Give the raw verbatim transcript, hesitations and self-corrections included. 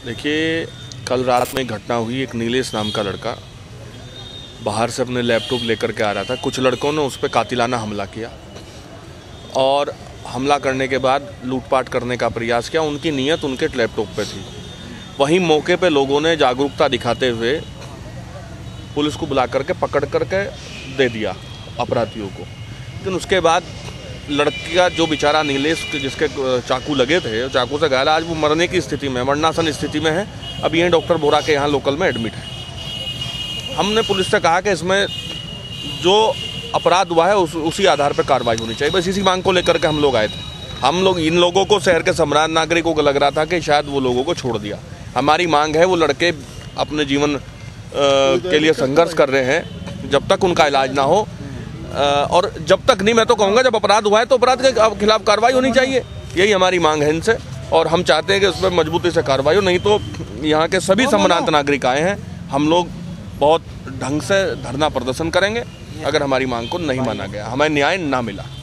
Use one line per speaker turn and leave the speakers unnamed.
देखिए, कल रात में एक घटना हुई। एक नीलेश नाम का लड़का बाहर से अपने लैपटॉप लेकर के आ रहा था। कुछ लड़कों ने उस पर कातिलाना हमला किया और हमला करने के बाद लूटपाट करने का प्रयास किया। उनकी नीयत उनके लैपटॉप पे थी। वहीं मौके पे लोगों ने जागरूकता दिखाते हुए पुलिस को बुला करके पकड़ करके दे दिया अपराधियों को। लेकिन उसके बाद लड़की का जो बेचारा नीलेश जिसके चाकू लगे थे, चाकू से घायल, आज वो मरने की स्थिति में, मरणासन स्थिति में है। अब ये डॉक्टर बोरा के यहाँ लोकल में एडमिट है। हमने पुलिस से कहा कि इसमें जो अपराध हुआ है उस, उसी आधार पर कार्रवाई होनी चाहिए। बस इसी मांग को लेकर के हम लोग आए थे। हम लोग इन लोगों को, शहर के सम्राट नागरिकों को लग रहा था कि शायद वो लोगों को छोड़ दिया। हमारी मांग है वो लड़के अपने जीवन आ, के लिए संघर्ष कर रहे हैं जब तक उनका इलाज ना हो, आ, और जब तक नहीं, मैं तो कहूँगा जब अपराध हुआ है तो अपराध के खिलाफ कार्रवाई होनी चाहिए। यही हमारी मांग है इनसे, और हम चाहते हैं कि उस पर मजबूती से कार्रवाई हो। नहीं तो यहाँ के सभी सम्मानित नागरिक आए हैं, हम लोग बहुत ढंग से धरना प्रदर्शन करेंगे अगर हमारी मांग को नहीं माना गया, हमें न्याय ना मिला।